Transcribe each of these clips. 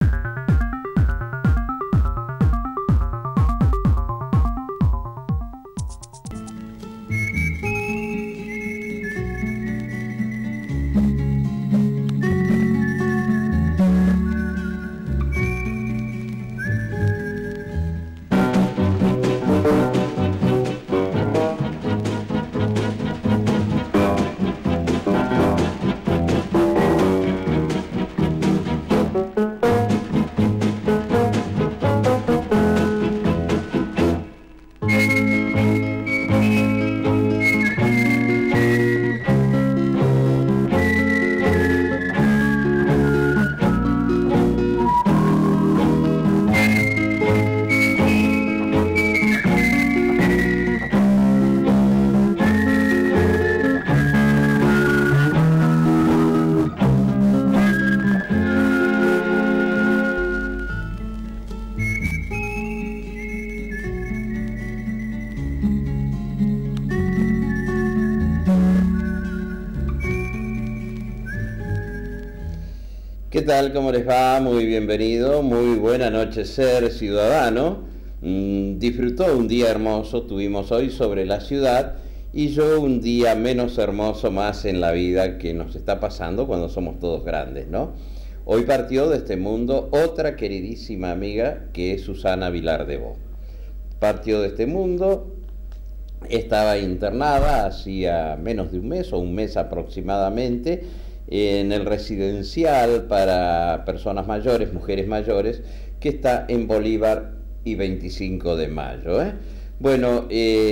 ¿Qué tal? ¿Cómo les va? Muy bienvenido, muy buen anochecer ciudadano. Disfrutó un día hermoso, tuvimos hoy sobre la ciudad y yo un día menos hermoso más en la vida que nos está pasando cuando somos todos grandes, ¿no? Hoy partió de este mundo otra queridísima amiga que es Susana Vilardebó. Partió de este mundo, estaba internada hacía menos de un mes o un mes aproximadamente en el residencial para personas mayores, mujeres mayores, que está en Bolívar y 25 de mayo. Bueno,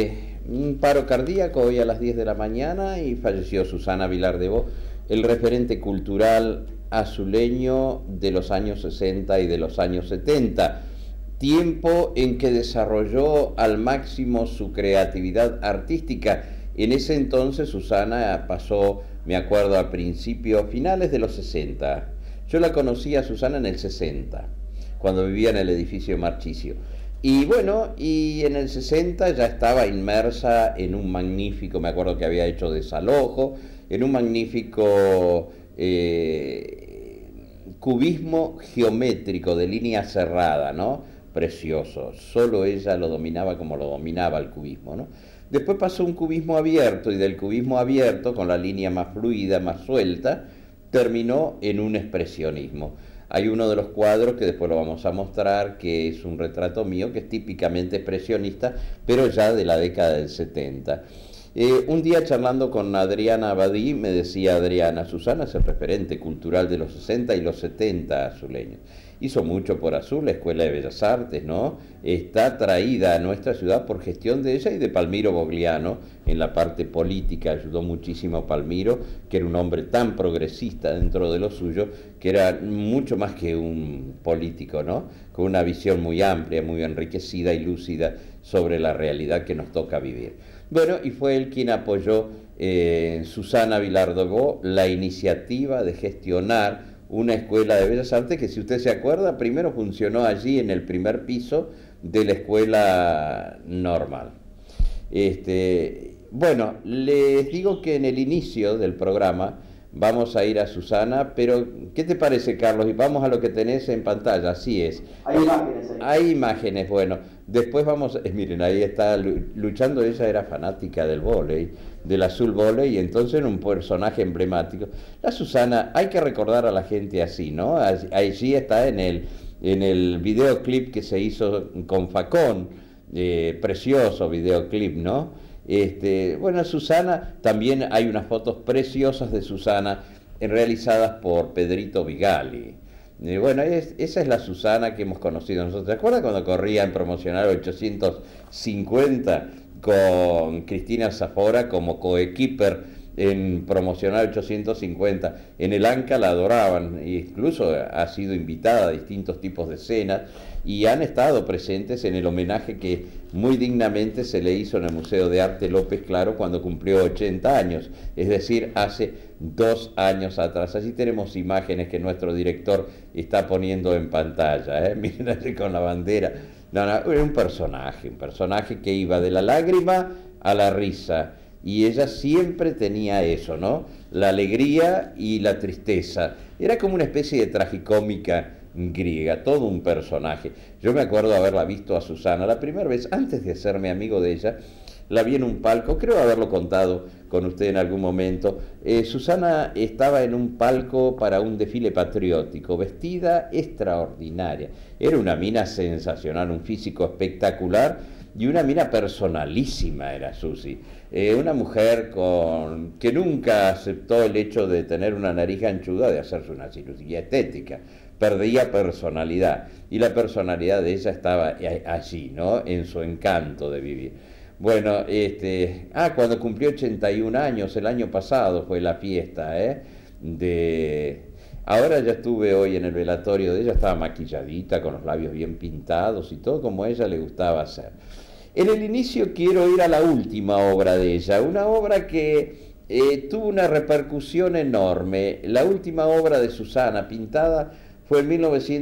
un paro cardíaco hoy a las 10 de la mañana y falleció Susana Vilardebó, el referente cultural azuleño de los años 60 y de los años 70, tiempo en que desarrolló al máximo su creatividad artística. En ese entonces Susana pasó, me acuerdo, a finales de los 60. Yo la conocí a Susana en el 60, cuando vivía en el edificio Marchicio. Y bueno, y en el 60 ya estaba inmersa en un magnífico, me acuerdo que había hecho desalojo, en un magnífico cubismo geométrico de línea cerrada, ¿no? Precioso. Solo ella lo dominaba como lo dominaba el cubismo, ¿no? Después pasó un cubismo abierto y del cubismo abierto, con la línea más fluida, más suelta, terminó en un expresionismo. Hay uno de los cuadros que después lo vamos a mostrar, que es un retrato mío, que es típicamente expresionista, pero ya de la década del 70. Un día charlando con Adriana Abadí, me decía Adriana, Susana es el referente cultural de los 60 y los 70 azuleños. Hizo mucho por Azul, la Escuela de Bellas Artes, ¿no? Está traída a nuestra ciudad por gestión de ella y de Palmiro Bogliano en la parte política. Ayudó muchísimo a Palmiro, que era un hombre tan progresista dentro de lo suyo, que era mucho más que un político, ¿no? Con una visión muy amplia, muy enriquecida y lúcida sobre la realidad que nos toca vivir. Bueno, y fue él quien apoyó, Susana Vilardebó, la iniciativa de gestionar una escuela de Bellas Artes que, si usted se acuerda, primero funcionó allí en el primer piso de la escuela normal. Bueno, les digo que en el inicio del programa vamos a ir a Susana, pero ¿qué te parece, Carlos? Y vamos a lo que tenés en pantalla, así es. Hay imágenes ahí. Hay imágenes, bueno, después vamos, miren, ahí está luchando, ella era fanática del vóley, del azul vóley, y entonces era un personaje emblemático. La Susana, hay que recordar a la gente así, ¿no? Allí está en el videoclip que se hizo con Facón, precioso videoclip, ¿no? Bueno, Susana, también hay unas fotos preciosas de Susana realizadas por Pedrito Vigali. Bueno, esa es la Susana que hemos conocido nosotros. ¿Te acuerdas cuando corría en Promocional 850 con Cristina Zafora como coequiper en Promocional 850? En el ANCA la adoraban, e incluso ha sido invitada a distintos tipos de escenas y han estado presentes en el homenaje que muy dignamente se le hizo en el Museo de Arte López Claro cuando cumplió 80 años, es decir, hace 2 años atrás. Allí tenemos imágenes que nuestro director está poniendo en pantalla, miren allí con la bandera. No, era un personaje que iba de la lágrima a la risa, y ella siempre tenía eso, ¿no? La alegría y la tristeza. Era como una especie de tragicómica griega, todo un personaje. Yo me acuerdo haberla visto a Susana la primera vez, antes de hacerme amigo de ella, la vi en un palco, creo haberlo contado con usted en algún momento. Susana estaba en un palco para un desfile patriótico, vestida extraordinaria. Era una mina sensacional, un físico espectacular y una mina personalísima era Susi. Una mujer que nunca aceptó el hecho de tener una nariz anchuda, de hacerse una cirugía estética. Perdía personalidad y la personalidad de ella estaba allí, ¿no? En su encanto de vivir. Bueno, cuando cumplió 81 años, el año pasado fue la fiesta, Ahora ya estuve hoy en el velatorio de ella, estaba maquilladita, con los labios bien pintados y todo como a ella le gustaba hacer. En el inicio quiero ir a la última obra de ella, una obra que tuvo una repercusión enorme. La última obra de Susana pintada fue en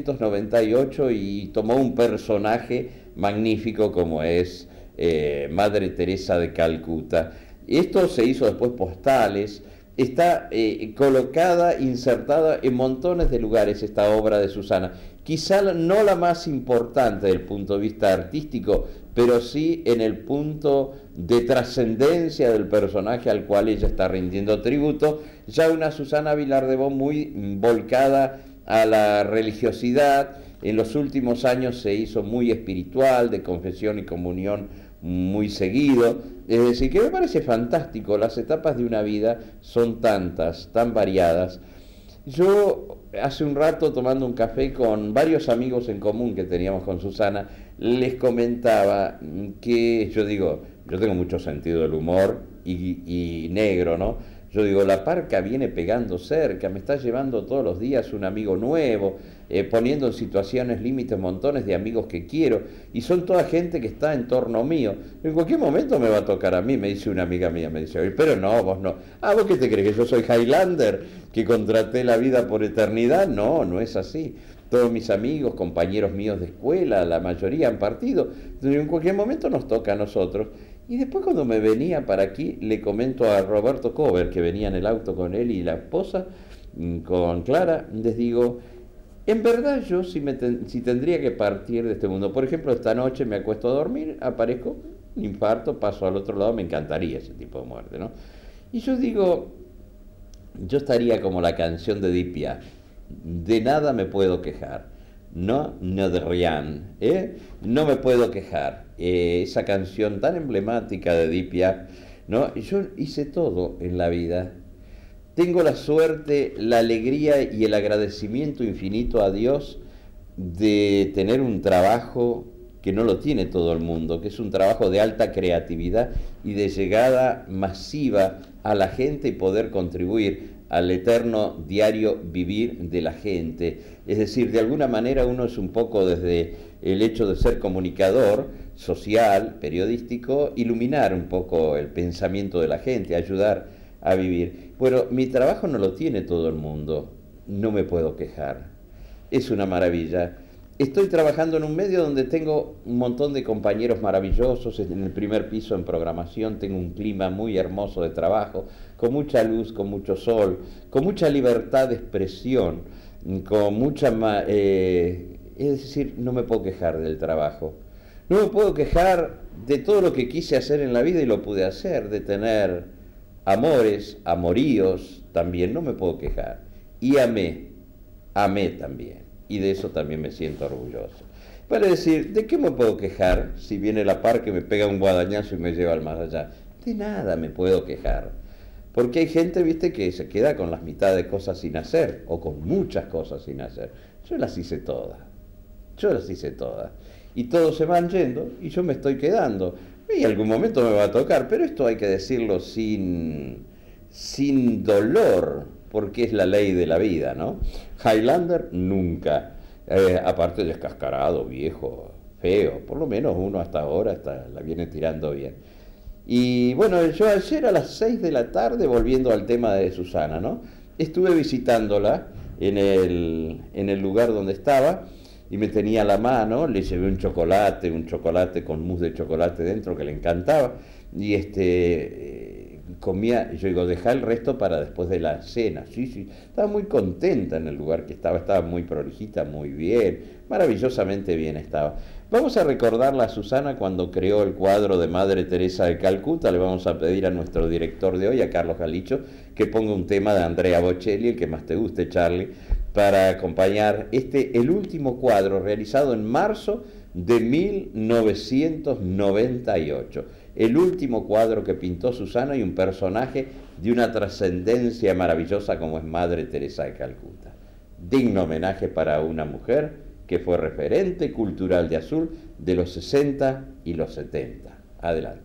1998 y tomó un personaje magnífico como es Madre Teresa de Calcuta. Esto se hizo después postales, está colocada, insertada en montones de lugares esta obra de Susana. Quizá no la más importante desde el punto de vista artístico, pero sí en el punto de trascendencia del personaje al cual ella está rindiendo tributo, ya una Susana Vilardebó muy volcada a la religiosidad. En los últimos años se hizo muy espiritual, de confesión y comunión muy seguido, es decir, que me parece fantástico. Las etapas de una vida son tantas, tan variadas. Yo hace un rato, tomando un café con varios amigos en común que teníamos con Susana, les comentaba que yo tengo mucho sentido del humor y negro, ¿no? Yo digo, la parca viene pegando cerca, me está llevando todos los días un amigo nuevo, poniendo en situaciones límites montones de amigos que quiero, y son toda gente que está en torno mío. En cualquier momento me va a tocar a mí, me dice una amiga mía, me dice, pero no, vos no. Ah, ¿vos qué te crees? ¿Que yo soy Highlander, que contraté la vida por eternidad? No, no es así. Todos mis amigos, compañeros míos de escuela, la mayoría han partido. Entonces, en cualquier momento nos toca a nosotros. Y después cuando me venía para aquí, le comento a Roberto Cover, que venía en el auto con él y la esposa, con Clara, les digo, en verdad yo si tendría que partir de este mundo, por ejemplo, esta noche me acuesto a dormir, aparezco, un infarto, paso al otro lado, me encantaría ese tipo de muerte, ¿no? Y yo digo, yo estaría como la canción de Edith Piaf, de nada me puedo quejar. No de rien, no me puedo quejar. Esa canción tan emblemática de Edith Piaf, ¿no? Yo hice todo en la vida. Tengo la suerte, la alegría y el agradecimiento infinito a Dios de tener un trabajo que no lo tiene todo el mundo, que es un trabajo de alta creatividad y de llegada masiva a la gente y poder contribuir al eterno diario vivir de la gente. Es decir, de alguna manera uno es un poco desde el hecho de ser comunicador social, periodístico, iluminar un poco el pensamiento de la gente, ayudar a vivir. Bueno, mi trabajo no lo tiene todo el mundo, no me puedo quejar. Es una maravilla. Estoy trabajando en un medio donde tengo un montón de compañeros maravillosos. En el primer piso en programación tengo un clima muy hermoso de trabajo, con mucha luz, con mucho sol, con mucha libertad de expresión, con mucha... es decir, no me puedo quejar del trabajo. No me puedo quejar de todo lo que quise hacer en la vida y lo pude hacer, de tener amores, amoríos, también no me puedo quejar. Y amé también. Y de eso también me siento orgulloso. Para decir, ¿de qué me puedo quejar si viene la par que me pega un guadañazo y me lleva al más allá? De nada me puedo quejar. Porque hay gente, viste, que se queda con las mitades de cosas sin hacer, o con muchas cosas sin hacer. Yo las hice todas. Y todos se van yendo y yo me estoy quedando. Y algún momento me va a tocar, pero esto hay que decirlo sin dolor, porque es la ley de la vida, ¿no? Highlander, nunca. Aparte descascarado, viejo, feo. Por lo menos uno hasta ahora la viene tirando bien. Y bueno, yo ayer a las 6 de la tarde, volviendo al tema de Susana, ¿no? Estuve visitándola en el lugar donde estaba y me tenía a la mano, le llevé un chocolate con mousse de chocolate dentro que le encantaba. Y comía, yo digo, dejá el resto para después de la cena. Sí, sí, estaba muy contenta en el lugar que estaba muy prolijita, muy bien, maravillosamente bien estaba. Vamos a recordarla a Susana cuando creó el cuadro de Madre Teresa de Calcuta. Le vamos a pedir a nuestro director de hoy, a Carlos Galicho, que ponga un tema de Andrea Bocelli, el que más te guste, Charlie, para acompañar el último cuadro realizado en marzo de 1998. El último cuadro que pintó Susana y un personaje de una trascendencia maravillosa como es Madre Teresa de Calcuta. Digno homenaje para una mujer que fue referente cultural de Azul de los 60 y los 70. Adelante.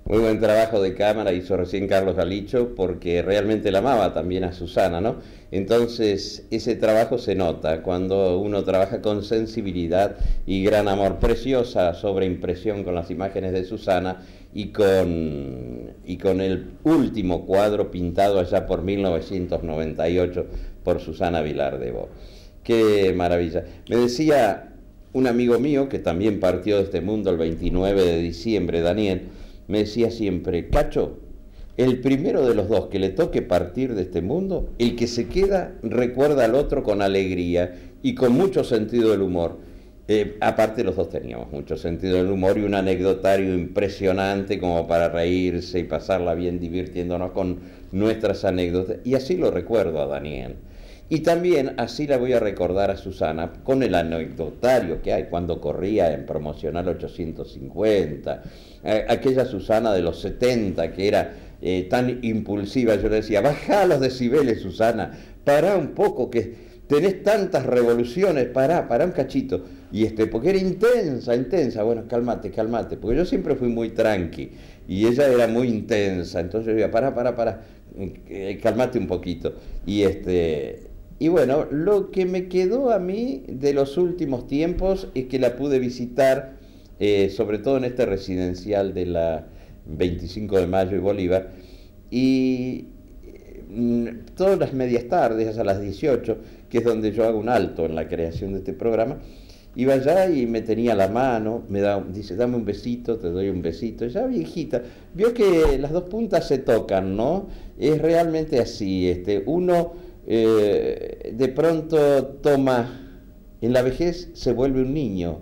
Muy buen trabajo de cámara hizo recién Carlos Galicho, porque realmente la amaba también a Susana, ¿no? Entonces, ese trabajo se nota cuando uno trabaja con sensibilidad y gran amor. Preciosa sobreimpresión con las imágenes de Susana y con el último cuadro pintado allá por 1998 por Susana Vilar de Bo. ¡Qué maravilla! Me decía un amigo mío que también partió de este mundo el 29 de diciembre, Daniel, me decía siempre, Cacho, el primero de los dos que le toque partir de este mundo, el que se queda recuerda al otro con alegría y con mucho sentido del humor. Aparte los dos teníamos mucho sentido del humor y un anecdotario impresionante como para reírse y pasarla bien divirtiéndonos con nuestras anécdotas. Y así lo recuerdo a Daniel. Y también así la voy a recordar a Susana con el anecdotario que hay cuando corría en Promocional 850, aquella Susana de los 70 que era tan impulsiva. Yo le decía, baja los decibeles, Susana, pará un poco, que tenés tantas revoluciones, pará un cachito. Y porque era intensa, bueno, cálmate, porque yo siempre fui muy tranqui y ella era muy intensa, entonces yo decía, pará, cálmate un poquito. Y bueno, lo que me quedó a mí de los últimos tiempos es que la pude visitar, sobre todo en este residencial de la 25 de Mayo y Bolívar, y todas las medias tardes, a las 18, que es donde yo hago un alto en la creación de este programa, iba allá y me tenía la mano, dice, dame un besito, te doy un besito, ya viejita, vio que las dos puntas se tocan, ¿no? Es realmente así, uno de pronto toma, en la vejez se vuelve un niño.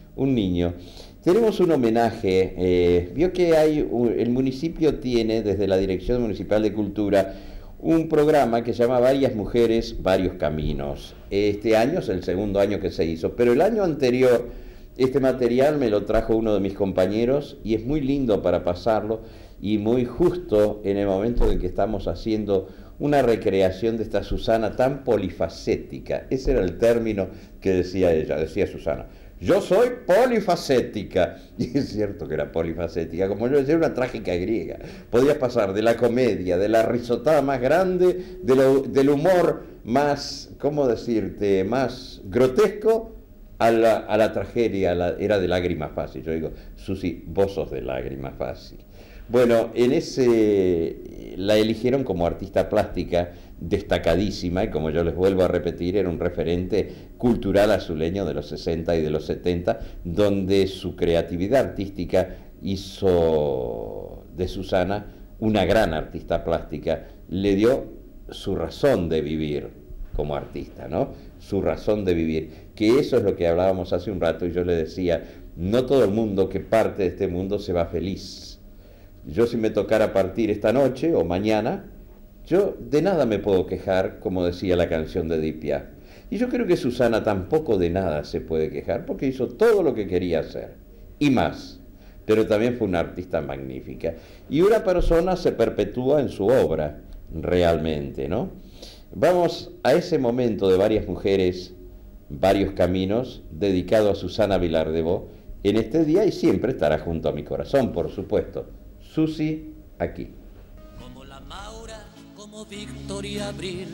Tenemos un homenaje, vio que el municipio tiene, desde la Dirección Municipal de Cultura, un programa que se llama Varias Mujeres, Varios Caminos. Este año es el segundo año que se hizo, pero el año anterior este material me lo trajo uno de mis compañeros y es muy lindo para pasarlo y muy justo en el momento en que estamos haciendo una recreación de esta Susana tan polifacética. Ese era el término que decía ella, decía Susana. Yo soy polifacética. Y es cierto que era polifacética, como yo decía, una trágica griega. Podía pasar de la comedia, de la risotada más grande, del humor más, ¿cómo decirte?, más grotesco, a la tragedia, era de lágrima fácil. Yo digo, Susi, vos sos de lágrima fácil. Bueno, la eligieron como artista plástica destacadísima y, como yo les vuelvo a repetir, era un referente cultural azuleño de los 60 y de los 70, donde su creatividad artística hizo de Susana una gran artista plástica, le dio su razón de vivir como artista, ¿no? Su razón de vivir, que eso es lo que hablábamos hace un rato y yo le decía, no todo el mundo que parte de este mundo se va feliz. Yo, si me tocara partir esta noche o mañana, yo de nada me puedo quejar, como decía la canción de Edith Piaf. Y yo creo que Susana tampoco de nada se puede quejar, porque hizo todo lo que quería hacer, y más. Pero también fue una artista magnífica. Y una persona se perpetúa en su obra, realmente, ¿no? Vamos a ese momento de Varias Mujeres, Varios Caminos, dedicado a Susana Vilar de Bo, en este día, y siempre estará junto a mi corazón, por supuesto. Susi, aquí. Como la Maura, como Victoria Abril,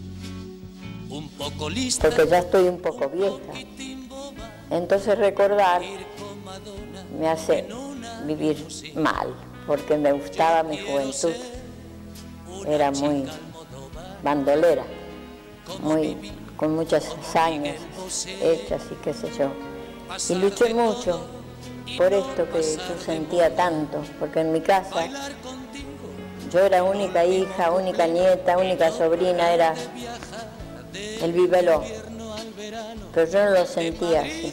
un poco lista. Porque ya estoy un poco vieja. Entonces recordar me hace vivir mal, porque me gustaba mi juventud. Era muy bandolera, con muchas hazañas hechas y qué sé yo. Y luché mucho por esto que yo sentía tanto, porque en mi casa yo era única hija, única nieta, única sobrina, era el bibeló, pero yo no lo sentía así.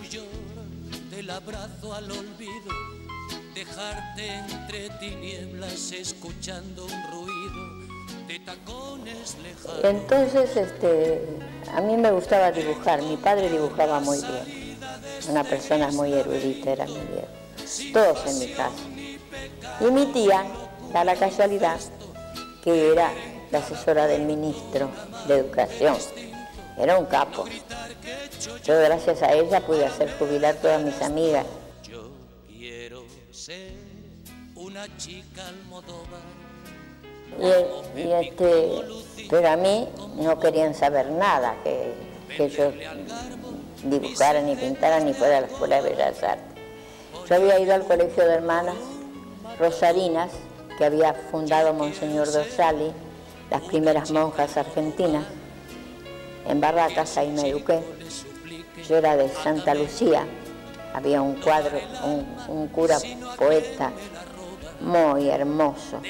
Entonces a mí me gustaba dibujar, mi padre dibujaba muy bien. Una persona muy erudita era mi viejo, todos en mi casa. Y mi tía, da la casualidad, que era la asesora del ministro de Educación, era un capo. Yo, gracias a ella, pude hacer jubilar todas mis amigas. Yo quiero ser una Pero a mí no querían saber nada, que yo dibujara, ni pintara, ni fuera a la Escuela de Bellas Artes. Yo había ido al Colegio de Hermanas Rosarinas, que había fundado Monseñor Dorsali, las primeras monjas argentinas. En Barracas, ahí me eduqué. Yo era de Santa Lucía. Había un cuadro, un cura poeta muy hermoso.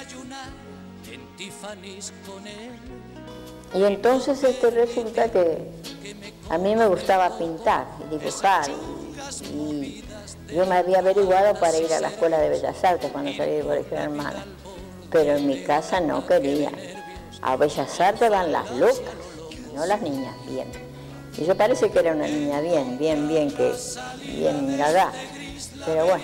Y entonces resulta que a mí me gustaba pintar y dibujar. Y yo me había averiguado para ir a la Escuela de Bellas Artes cuando salí del Colegio de Hermanas. Pero en mi casa no querían. A Bellas Artes van las locas, no las niñas bien. Y yo parece que era una niña bien gaga. Pero bueno,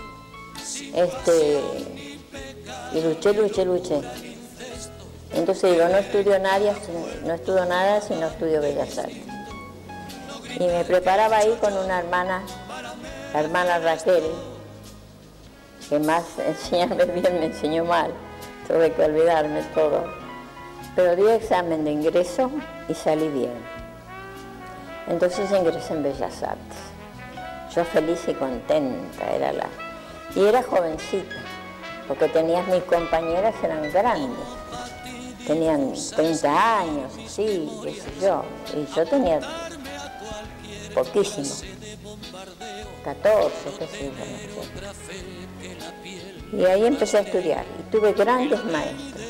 y luché. Entonces digo, no estudio nada si no estudio Bellas Artes. Y me preparaba ahí con una hermana, la hermana Raquel, que más enseñarme bien me enseñó mal, tuve que olvidarme todo. Pero di examen de ingreso y salí bien. Entonces ingresé en Bellas Artes. Yo feliz y contenta, y era jovencita, porque mis compañeras eran grandes. Tenían 30 años, sí, qué sé yo, y yo tenía poquísimo, 14, qué sé yo, no sé. Y ahí empecé a estudiar, y tuve grandes maestros.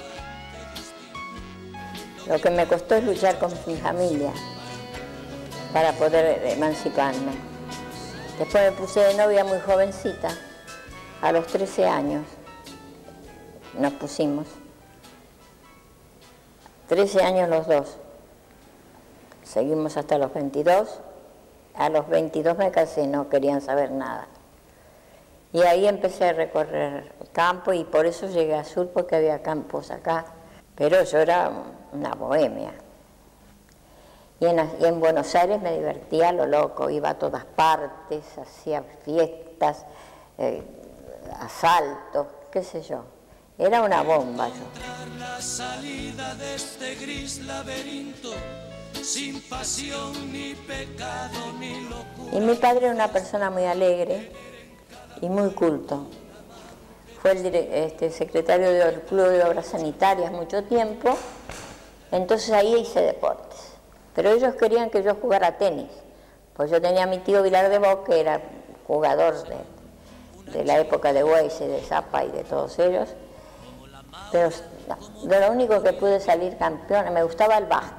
Lo que me costó es luchar con mi familia para poder emanciparme. Después me puse de novia muy jovencita, a los 13 años nos pusimos. 13 años los dos. Seguimos hasta los 22. A los 22 me casé, no querían saber nada. Y ahí empecé a recorrer el campo y por eso llegué a Sur, porque había campos acá. Pero yo era una bohemia. Y en Buenos Aires me divertía a lo loco, iba a todas partes, hacía fiestas, asaltos, qué sé yo. Era una bomba yo. La salida de este gris laberinto, sin pasión, ni pecado, ni locura. Y mi padre era una persona muy alegre y muy culto. Fue el secretario del Club de Obras Sanitarias mucho tiempo, entonces ahí hice deportes. Pero ellos querían que yo jugara tenis, pues yo tenía a mi tío Vilar de Bock, que era jugador de la época de Weisse, de Zappa y de todos ellos. Pero de lo único que pude salir campeona, me gustaba el básquet.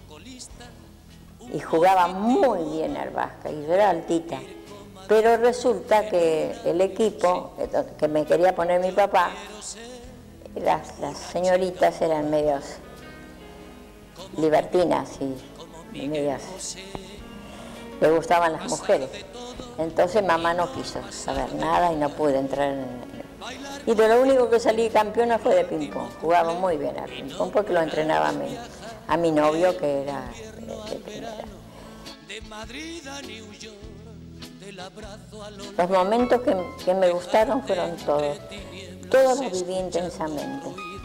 Y jugaba muy bien al básquet, y yo era altita. Pero resulta que el equipo que me quería poner mi papá, las señoritas eran medios libertinas y medias, le gustaban las mujeres. Entonces mamá no quiso saber nada y no pude entrar Y de lo único que salí campeona fue de ping-pong. Jugaba muy bien al ping-pong porque lo entrenaba a mi novio, que era de primera. Los momentos que me gustaron fueron todos. Todos los viví intensamente.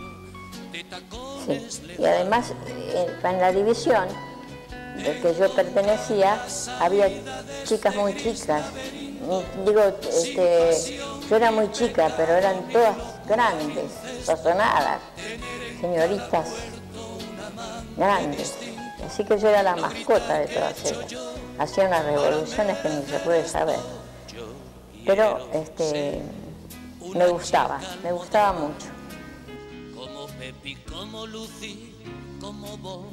Sí. Y además, en la división de que yo pertenecía, había chicas muy chicas. Digo, yo era muy chica, pero eran todas grandes, sazonadas, señoritas grandes. Así que yo era la mascota de todas ellas. Hacía unas revoluciones que ni se puede saber. Pero me gustaba mucho. Como Pepi, como Lucy, como vos.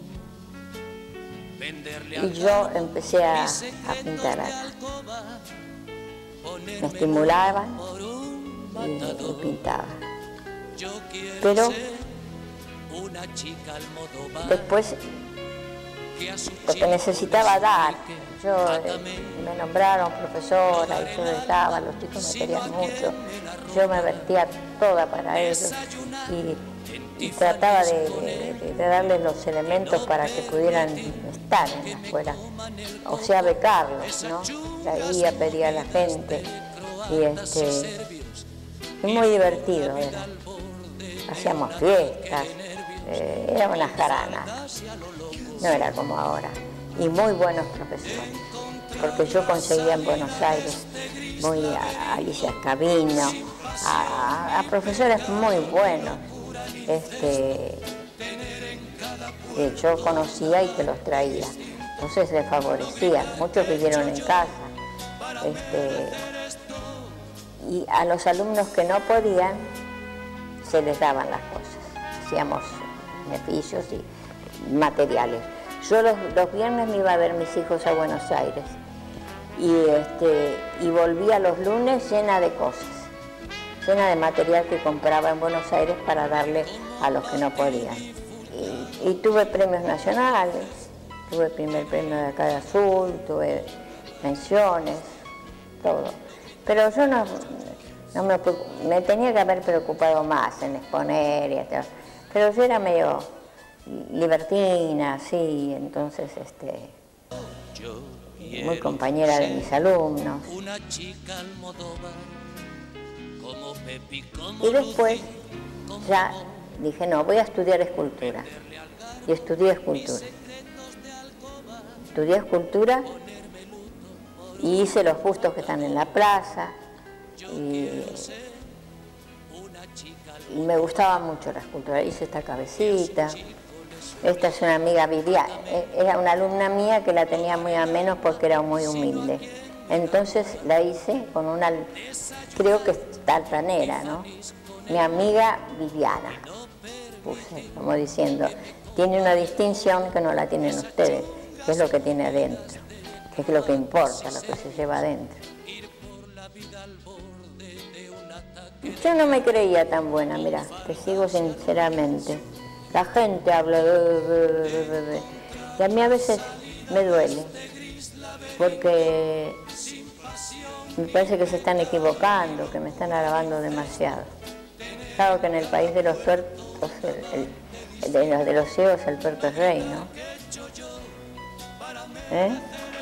Y yo empecé a pintar acá. Me estimulaba y pintaba. Pero después, lo que necesitaba dar, me nombraron profesora y yo les daba, los chicos me querían mucho, yo me vertía toda para ellos y trataba de darles los elementos para que pudieran estar en la escuela, o sea, becarlos, ¿no? Traía, pedía a la gente y muy divertido era. Hacíamos fiestas, era una jarana, no era como ahora. Y muy buenos profesores, porque yo conseguía en Buenos Aires, voy a Alicia Escabino, a profesores muy buenos, que yo conocía y que los traía. Entonces les favorecía, muchos vivieron en casa. Y a los alumnos que no podían, se les daban las cosas. Hacíamos beneficios y materiales. Yo los viernes me iba a ver mis hijos a Buenos Aires y volvía los lunes llena de cosas, llena de material que compraba en Buenos Aires para darle a los que no podían. Y tuve premios nacionales, tuve el primer premio de acá de Azul, tuve menciones, todo. Pero yo no me tenía que haber preocupado más en exponer y todo. Pero yo era medio libertina, sí, entonces muy compañera de mis alumnos. Y después ya dije, no, voy a estudiar escultura. Y estudié escultura. Estudié escultura y hice los bustos que están en la plaza. Y me gustaba mucho la escultura. Hice esta cabecita. Esta es una amiga Viviana, era una alumna mía que la tenía muy a menos porque era muy humilde. Entonces la hice con una, creo que es altanera, ¿no? Mi amiga Viviana, puse, como diciendo, tiene una distinción que no la tienen ustedes, que es lo que tiene adentro, que es lo que importa, lo que se lleva adentro. Yo no me creía tan buena, mira, te sigo sinceramente. La gente habla y a mí a veces me duele, porque me parece que se están equivocando, que me están alabando demasiado. Claro que en el país de los tuertos, de los ciegos, el tuerto es rey, ¿no? ¿Eh?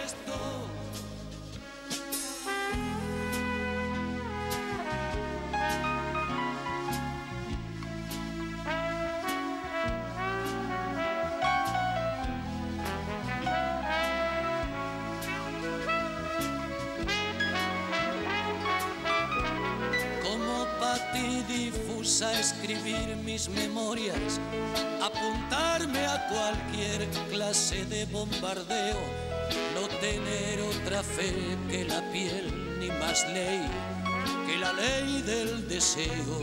A escribir mis memorias, apuntarme a cualquier clase de bombardeo, no tener otra fe que la piel, ni más ley que la ley del deseo.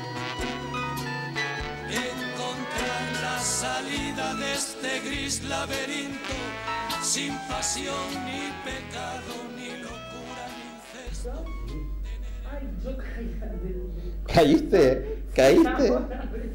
Encontrar la salida de este gris laberinto, sin pasión, ni pecado, ni locura, ni incesto. Ay, yo caí. ¿Caíste? ¿Caíste? No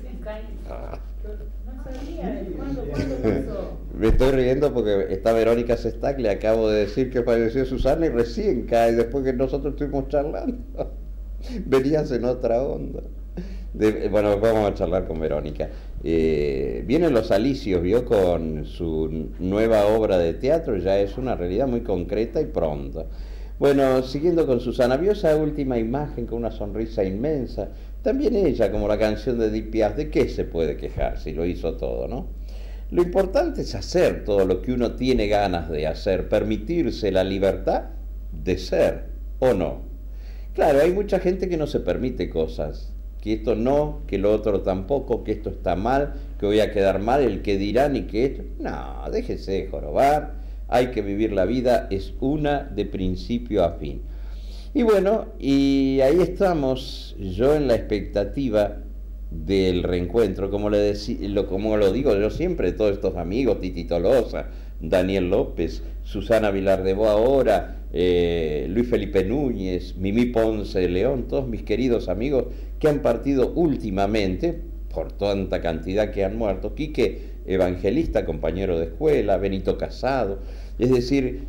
sabía, ¿cuándo pasó? Me estoy riendo porque está Verónica Sestac, le acabo de decir que falleció Susana y recién cae después que nosotros estuvimos charlando. Venías en otra onda. Bueno, vamos a charlar con Verónica. Vienen Los Alicios, vio, con su nueva obra de teatro, ya es una realidad muy concreta y pronta. Bueno, siguiendo con Susana, vio esa última imagen con una sonrisa inmensa. También ella, como la canción de Edith Piaf, ¿de qué se puede quejar si lo hizo todo, no? Lo importante es hacer todo lo que uno tiene ganas de hacer, permitirse la libertad de ser o no. Claro, hay mucha gente que no se permite cosas, que esto no, que lo otro tampoco, que esto está mal, que voy a quedar mal, el que dirán y que esto... No, déjese jorobar, hay que vivir la vida, es una de principio a fin. Y bueno, y ahí estamos, yo en la expectativa del reencuentro, como lo digo yo siempre, todos estos amigos, Titi Tolosa, Daniel López, Susana Vilar de Boa ahora, Luis Felipe Núñez, Mimí Ponce de León, todos mis queridos amigos que han partido últimamente, por tanta cantidad que han muerto, Quique Evangelista, compañero de escuela, Benito Casado, es decir,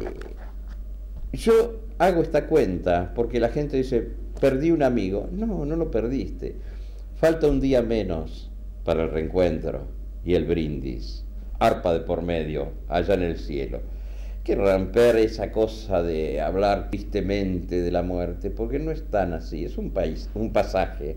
yo hago esta cuenta porque la gente dice, perdí un amigo. No, no lo perdiste. Falta un día menos para el reencuentro y el brindis. Arpa de por medio, allá en el cielo. que romper esa cosa de hablar tristemente de la muerte, porque no es tan así, es un paisaje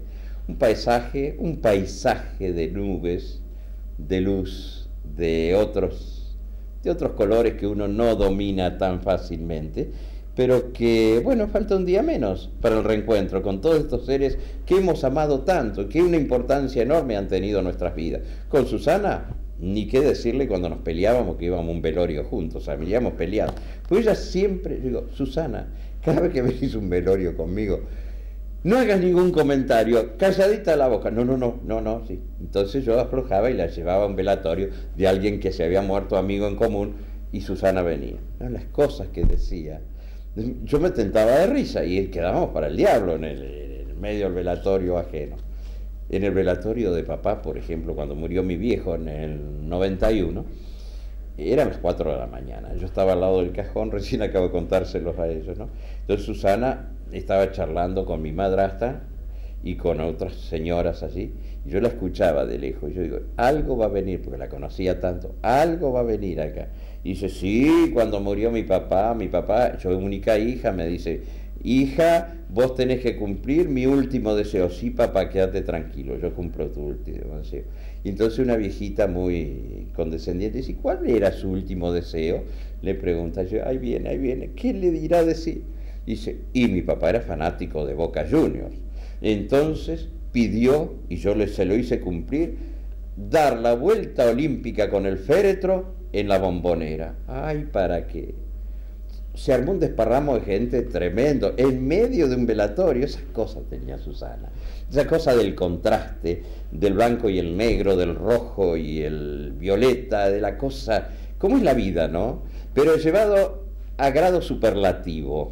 de nubes, de luz, de otros colores que uno no domina tan fácilmente, pero que, bueno, falta un día menos para el reencuentro con todos estos seres que hemos amado tanto, que una importancia enorme han tenido en nuestras vidas. Con Susana, ni qué decirle cuando nos peleábamos, que íbamos a un velorio juntos, habíamos peleado. Pues ella siempre, digo, Susana, cada vez que venís a un velorio conmigo, no hagas ningún comentario, calladita la boca. No, sí. Entonces yo aflojaba y la llevaba a un velatorio de alguien que se había muerto, amigo en común, y Susana venía. ¿No? Las cosas que decía. Yo me tentaba de risa y quedábamos para el diablo en el medio del velatorio ajeno. En el velatorio de papá, por ejemplo, cuando murió mi viejo en el 91, eran las 4 de la mañana. Yo estaba al lado del cajón, recién acabo de contárselos a ellos, ¿no? Entonces Susana estaba charlando con mi madrastra y con otras señoras allí, y yo la escuchaba de lejos. Yo digo, algo va a venir, porque la conocía tanto, algo va a venir acá. Y dice, sí, cuando murió mi papá, yo única hija, me dice, hija, vos tenés que cumplir mi último deseo. Sí, papá, quédate tranquilo, yo cumplo tu último deseo. Y entonces una viejita muy condescendiente dice, ¿cuál era su último deseo? Le pregunta yo, ahí viene, ¿qué le dirá decir? Dice, y mi papá era fanático de Boca Juniors. Entonces pidió, y yo se lo hice cumplir, dar la vuelta olímpica con el féretro en la Bombonera. Ay, ¿para qué? Se armó un desparramo de gente tremendo, en medio de un velatorio. Esas cosas tenía Susana, esa cosa del contraste, del blanco y el negro, del rojo y el violeta, de la cosa, cómo es la vida, ¿no? Pero llevado a grado superlativo,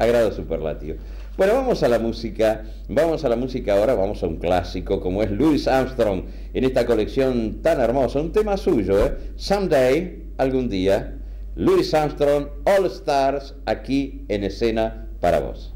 Bueno, vamos a la música ahora, vamos a un clásico como es Louis Armstrong, en esta colección tan hermosa, un tema suyo, Someday, algún día, Louis Armstrong, All Stars, aquí en Escena para vos.